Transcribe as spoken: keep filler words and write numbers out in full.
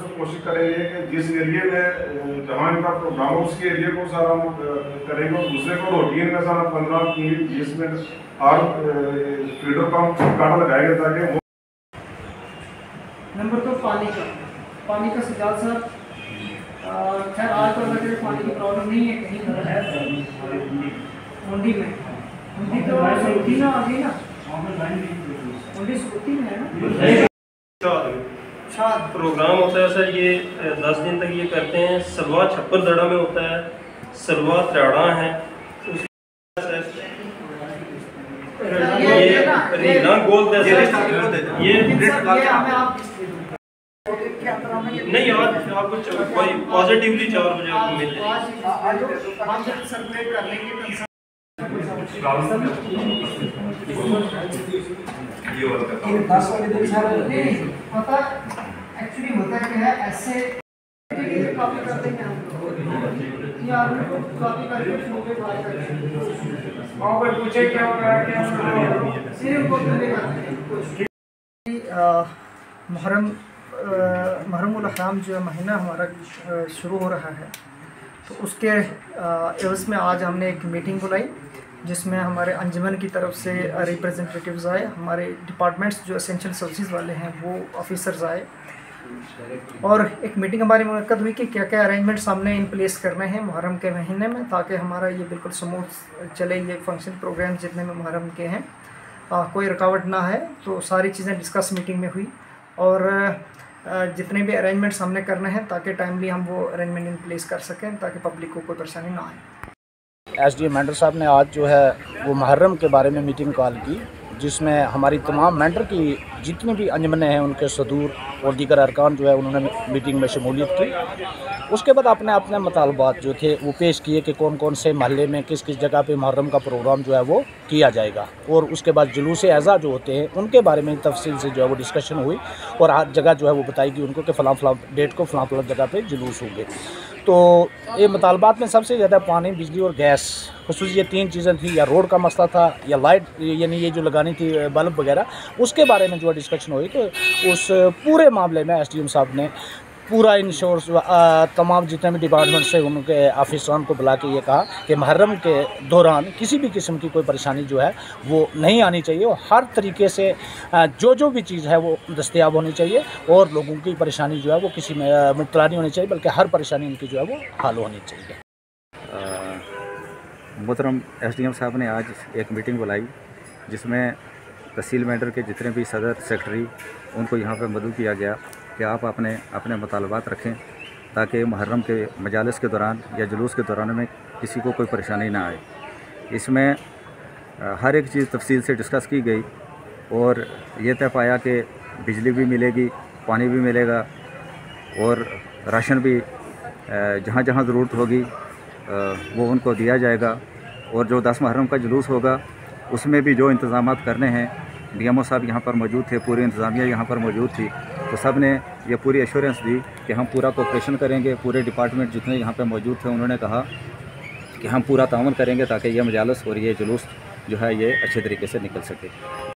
से कोशिश करेंगे कि जिस एरिए में जहाँ इनका प्रोग्राम हो उसके एरिए को सारा हम करेंगे और दूसरे को रूटीन में सारा पंद्रह मिनट बीस मिनट और फीडर पंप काटा लगाएंगे ताकि वो नंबर तो पानी का पानी का सजाद सर खैर आज तो लगे पानी की प्रॉब्लम नहीं है, कहीं पर है मंडी में मंडी तो सूखी ना आ गई ना, मंडी सूखी में है ना। प्रोग्राम होता है सर, ये दस दिन तक ये करते हैं। सलवा छप्पर दड़ा में होता है, सलवा त्राड़ा है, ये रीना गोल ये नहीं आज आपको कोई पॉजिटिवली चार बजे आपको मिल एक्चुअली होता है क्या है ऐसे कॉपी करते हैं यार कॉपी करके फ्लो पे बात करते हैं और कोई पूछे क्या हो रहा है क्या सिर्फ वो करते हैं। मुहर्रम मुहर्रमुल अहराम जो महीना हमारा शुरू हो रहा है, तो उसके एवज़ में आज हमने एक मीटिंग बुलाई जिसमें हमारे अंजुमन की तरफ से रिप्रेजेंटेटिव्स आए, हमारे डिपार्टमेंट्स जो एसेंशियल सर्विसेज वाले हैं वो ऑफिसर्स आए और एक मीटिंग हमारी मुनक्कद हुई कि क्या क्या अरेंजमेंट्स हमने इन प्लेस करने हैं मुहर्रम के महीने में ताकि हमारा ये बिल्कुल स्मूथ चले, ये फंक्शन प्रोग्राम जितने में मुहर्रम के हैं आ, कोई रुकावट ना है। तो सारी चीज़ें डिस्कस मीटिंग में हुई और आ, जितने भी अरेंजमेंट्स हमने करने हैं ताकि टाइमली हम वो अरेंजमेंट इन प्लेस कर सकें ताकि पब्लिक को कोई परेशानी ना आए। एस डी एम मेंटर साहब ने आज जो है वो मुहर्रम के बारे में मीटिंग कॉल की, जिसमें हमारी तमाम मेंटर की जितनी भी अंजमनें हैं उनके सदूर और दीगर अरकान जो है उन्होंने मीटिंग में शमूलियत की। उसके बाद अपने अपने मुतालबात जो थे वो पेश किए कि कौन कौन से महल्ले में किस किस जगह पे मुहर्रम का प्रोग्राम जो है वो किया जाएगा, और उसके बाद जुलूस अज़ा जो होते हैं उनके बारे में तफसील से जो है वो डिस्कशन हुई और हर जगह जो है वो बताई कि उनको कि फ़लाँ फ़लाँ डेट को फ़लाँ फ़लाँ जगह पर जुलूस होंगे। तो ये मुतालबात में सबसे ज़्यादा पानी, बिजली और गैस, खुसूस ये तीन चीज़ें थी, या रोड का मसला था या लाइट यानी ये जो लगानी थी बल्ब वगैरह, उसके बारे में जो है डिस्कशन हुई। तो उस पूरे मामले में एस डी एम साहब ने पूरा इंश्योरेंस तमाम जितने भी डिपार्टमेंट से उनके ऑफिसरान को बुला के ये कहा कि मुहर्रम के दौरान किसी भी किस्म की कोई परेशानी जो है वो नहीं आनी चाहिए और हर तरीके से जो जो भी चीज़ है वो दस्तयाब होनी चाहिए और लोगों की परेशानी जो है वो किसी में मुब्तला नहीं होनी चाहिए, बल्कि हर परेशानी उनकी जो है वो हल होनी चाहिए। मोहतरम एस डी एम साहब ने आज एक मीटिंग बुलाई जिसमें तहसील मेंटर के जितने भी सदर सेक्रेटरी उनको यहाँ पर मदऊ किया गया कि आप अपने अपने मुतालबात रखें ताकि मुहर्रम के मजालिस के दौरान या जुलूस के दौरान में किसी को कोई परेशानी ना आए। इसमें हर एक चीज़ तफसील से डिस्कस की गई और ये तय पाया कि बिजली भी मिलेगी, पानी भी मिलेगा और राशन भी जहाँ जहाँ ज़रूरत होगी वो उनको दिया जाएगा। और जो दस मुहर्रम का जुलूस होगा उसमें भी जो इंतज़ाम करने हैं, डी एम ओ साहब यहाँ पर मौजूद थे, पूरी इंतज़ामिया यहाँ पर मौजूद थी, तो सब ने ये पूरी एश्योरेंस दी कि हम पूरा कोऑपरेशन करेंगे। पूरे डिपार्टमेंट जितने यहाँ पर मौजूद थे उन्होंने कहा कि हम पूरा ताउन करेंगे ताकि ये मजालस और ये जुलूस जो है ये अच्छे तरीके से निकल सके।